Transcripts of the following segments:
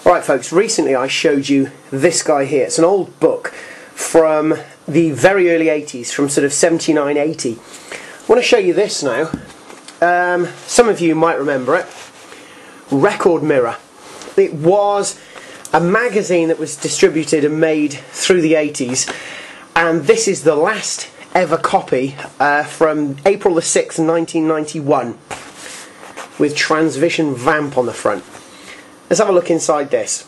Alright folks, recently I showed you this guy here. It's an old book from the very early 80s, from sort of 79, 80. I want to show you this now. Some of you might remember it. Record Mirror. It was a magazine that was distributed and made through the 80s, and this is the last ever copy from April the 6th, 1991, with Transvision Vamp on the front. Let's have a look inside this.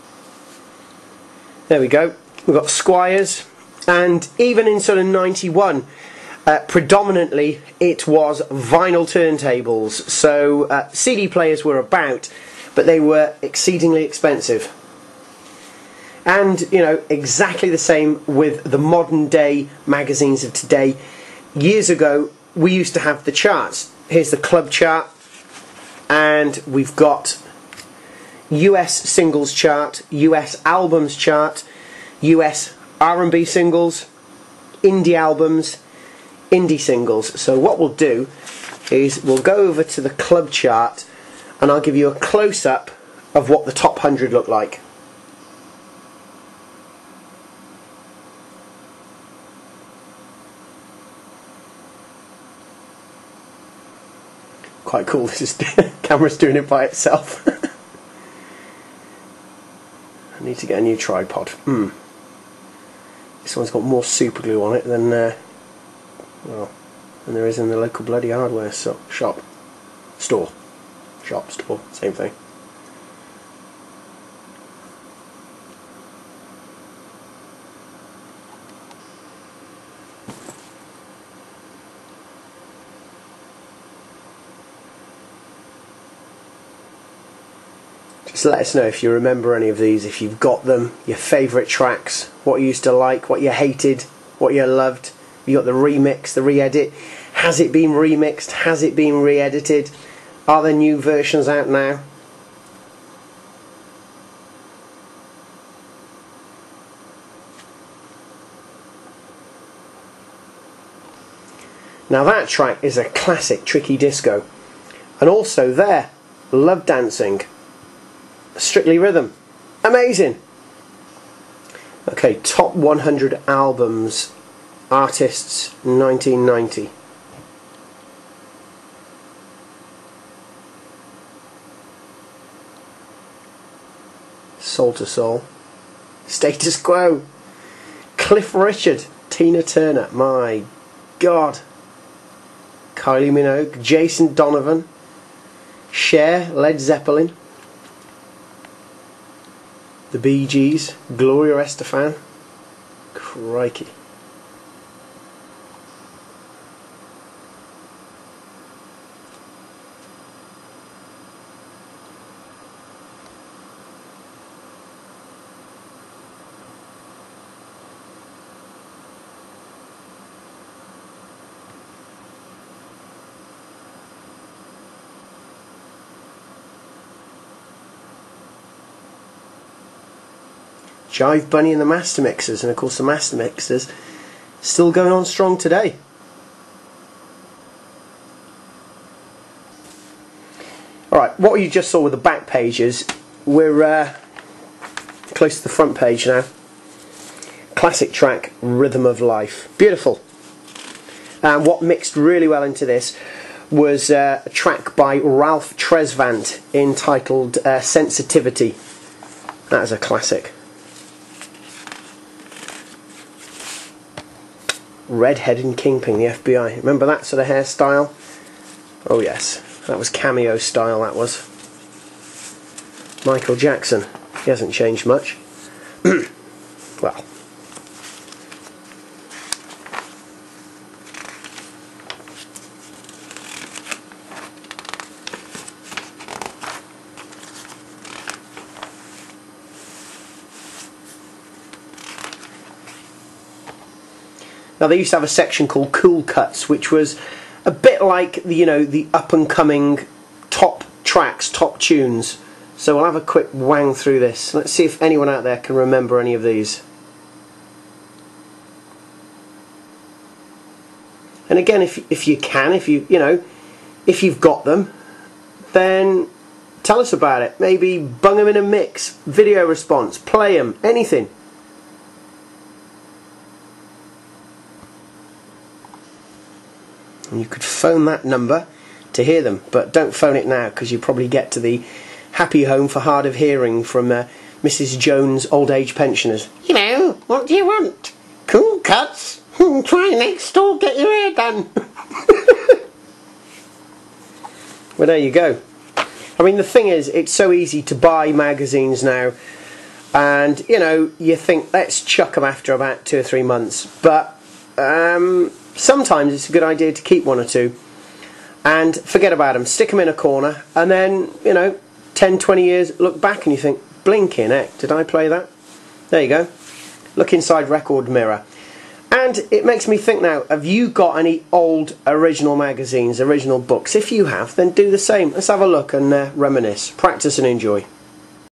There we go. We've got Squiers, and even in sort of 91, predominantly it was vinyl turntables. So CD players were about, but they were exceedingly expensive. And, you know, exactly the same with the modern day magazines of today. Years ago, we used to have the charts. Here's the club chart, and we've got US singles chart, US albums chart, US R&B singles, indie albums, indie singles. So what we'll do is we'll go over to the club chart and I'll give you a close-up of what the top 100 look like. Quite cool, this is camera's doing it by itself. I need to get a new tripod. This one's got more super glue on it than well, than there is in the local bloody hardware store, same thing. Just let us know if you remember any of these, if you've got them, your favourite tracks, what you used to like, what you hated, what you loved. You got the remix, the re-edit. Has it been remixed? Has it been re-edited? Are there new versions out now? Now that track is a classic Tricky Disco. And also there, Love Dancing. Strictly Rhythm. Amazing! Okay, top 100 albums, artists, 1990. Soul to Soul. Status Quo. Cliff Richard. Tina Turner. My God. Kylie Minogue. Jason Donovan. Cher. Led Zeppelin. The Bee Gees, Gloria Estefan. Crikey. Jive Bunny and the Master Mixers, and of course the Master Mixers still going on strong today. Alright, what you just saw with the back pages, we're close to the front page now. Classic track, Rhythm of Life. Beautiful. And what mixed really well into this was a track by Ralph Tresvant entitled Sensitivity. That is a classic. Redhead and Kingpin, the FBI. Remember that sort of hairstyle? Oh yes, that was cameo style, that was. Michael Jackson. He hasn't changed much. Well. Now they used to have a section called Cool Cuts, which was a bit like the, you know, the up and coming top tracks, top tunes. So we'll have a quick wang through this. Let's see if anyone out there can remember any of these. And again, if you can, if you've got them, then Tell us about it. Maybe bung them in a mix, video response, play them, anything. And you could phone that number to hear them, but don't phone it now because you probably get to the happy home for hard of hearing from Mrs. Jones' old age pensioners. You know, what do you want? Cool cuts? Try next door, get your hair done. Well, there you go. I mean, the thing is, it's so easy to buy magazines now, and you know, you think let's chuck them after about 2 or 3 months, but sometimes it's a good idea to keep 1 or 2 and forget about them, stick them in a corner, and then, you know, 10, 20 years, look back and you think, blinking heck, did I play that? There you go. Look inside Record Mirror. And it makes me think now, have you got any old original magazines, original books? If you have, then do the same. Let's have a look and reminisce, practice and enjoy.